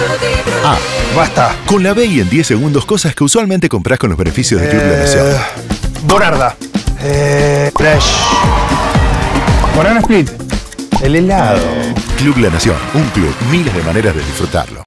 Ah, Basta. con la B y en 10 segundos, cosas que usualmente comprás con los beneficios de Club La Nación. Bonarda. Fresh. Banana split. El helado. Club La Nación, un club, miles de maneras de disfrutarlo.